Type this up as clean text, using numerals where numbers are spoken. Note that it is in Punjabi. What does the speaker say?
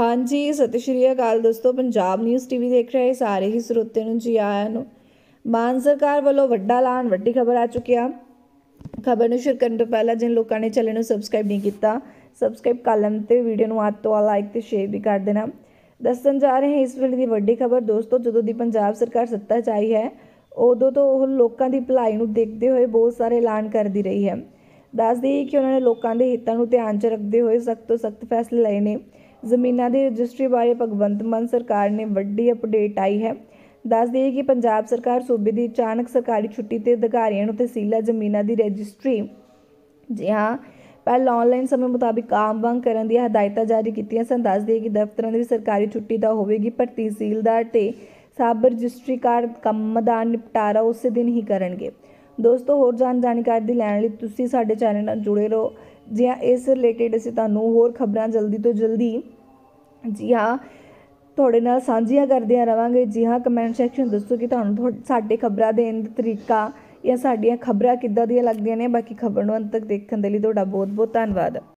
हाँ जी, सत श्री अकाल दोस्तों। पंजाब न्यूज़ टीवी देख रहे सारे ही ਸਰੋਤਿਆਂ ਨੂੰ जी आया ਨੂੰ। ਮਾਨ ਸਰਕਾਰ ਵੱਲੋਂ ਵੱਡਾ ਐਲਾਨ, ਵੱਡੀ ਖਬਰ ਆ ਚੁੱਕੀ ਆ। ਖਬਰ ਨੂੰ ਸ਼ੁਰੂ ਕਰਨ ਤੋਂ ਪਹਿਲਾਂ ਜਿਨ ਲੋਕਾਂ ਨੇ ਚੈਨਲ ਨੂੰ ਸਬਸਕ੍ਰਾਈਬ ਨਹੀਂ ਕੀਤਾ, ਸਬਸਕ੍ਰਾਈਬ ਕਰ ਲੈਣ ਤੇ ਵੀਡੀਓ ਨੂੰ ਵੱਧ ਤੋਂ ਵੱਧ ਲਾਈਕ ਤੇ ਸ਼ੇਅਰ ਵੀ ਕਰ ਦੇਣਾ। ਦੱਸਣ ਜਾ ਰਹੇ ਹਾਂ ਇਸ ਵੇਲੇ ਦੀ ਵੱਡੀ ਖਬਰ ਦੋਸਤੋ, ਜਦੋਂ ਦੀ ਪੰਜਾਬ ਸਰਕਾਰ ਸੱਤਾ 'ਚ ਆਈ ਹੈ ਉਦੋਂ ਤੋਂ ਉਹ ਲੋਕਾਂ ਦੀ ਭਲਾਈ ਨੂੰ ਦੇਖਦੇ ਹੋਏ ਬਹੁਤ ਸਾਰੇ ਐਲਾਨ ਕਰਦੀ ਰਹੀ ਹੈ। ਦੱਸ ਦਈਏ ਕਿ ਉਹਨਾਂ ਨੇ ਲੋਕਾਂ ਦੇ ਹਿੱਤਾਂ ਨੂੰ ਧਿਆਨ 'ਚ ਰੱਖਦੇ ਹੋਏ ਸਖਤ ਤੋਂ ਸਖਤ ਫੈਸਲੇ ਲਏ ਨੇ। ਜ਼ਮੀਨਾਂ ਦੀ ਰਜਿਸਟਰੀ ਬਾਰੇ ਭਗਵੰਤ ਮਾਨ ਸਰਕਾਰ ਨੇ ਵੱਡੀ ਅਪਡੇਟ ਆਈ ਹੈ। ਦੱਸ ਦਈਏ ਕਿ ਪੰਜਾਬ ਸਰਕਾਰ ਸੂਬੇ ਦੀ ਅਚਾਨਕ ਸਰਕਾਰੀ ਛੁੱਟੀ ਤੇ ਅਧਿਕਾਰੀਆਂ ਨੂੰ ਤਹਿਸੀਲਾਂ ਜ਼ਮੀਨਾਂ ਦੀ ਰਜਿਸਟਰੀ ਜੀ ਹਾਂ ਪਹਿਲਾਂ ਆਨਲਾਈਨ ਸਮੇਂ ਮੁਤਾਬਿਕ ਆਮ ਵਾਂਗ ਕਰਨ ਦੀਆਂ ਹਦਾਇਤਾਂ ਜਾਰੀ ਕੀਤੀਆਂ ਸਨ। ਦੱਸ ਦਈਏ ਕਿ ਦਫ਼ਤਰਾਂ ਦੀ ਸਰਕਾਰੀ ਛੁੱਟੀ ਤਾਂ ਹੋਵੇਗੀ, ਪਰ ਤਹਿਸੀਲਦਾਰ ਤੇ ਸਬ ਰਜਿਸਟਰੀਕਾਰ ਕੰਮ ਦਾ ਨਿਪਟਾਰਾ ਉਸੇ ਦਿਨ ਹੀ ਕਰਨਗੇ। ਦੋਸਤੋ, ਹੋਰ ਜਾਣਕਾਰੀ ਲੈਣ ਲਈ ਤੁਸੀਂ ਸਾਡੇ ਚੈਨਲ ਨਾਲ ਜੁੜੇ ਰਹੋ। ਜੀ ਹਾਂ, ਇਸ ਰਿਲੇਟਿਡ ਅਸੀਂ ਤੁਹਾਨੂੰ ਹੋਰ ਖਬਰਾਂ ਜਲਦੀ ਤੋਂ ਜਲਦੀ ਜੀ ਹਾਂ ਤੁਹਾਡੇ ਨਾਲ ਸਾਂਝੀਆਂ ਕਰਦਿਆਂ ਰਵਾਂਗੇ। ਜੀ ਹਾਂ, ਕਮੈਂਟ ਸੈਕਸ਼ਨ ਦੱਸੋ ਕਿ ਤੁਹਾਨੂੰ ਸਾਡੇ ਖਬਰਾਂ ਦੇਣ ਦਾ ਤਰੀਕਾ ਜਾਂ ਸਾਡੀਆਂ ਖਬਰਾਂ ਕਿੱਦਾਂ ਦੀਆਂ ਲੱਗਦੀਆਂ ਨੇ। ਬਾਕੀ ਖਬਰ ਨੂੰ ਅੰਤ ਤੱਕ ਦੇਖਣ ਦੇ ਲਈ ਤੁਹਾਡਾ ਬਹੁਤ ਬਹੁਤ ਧੰਨਵਾਦ।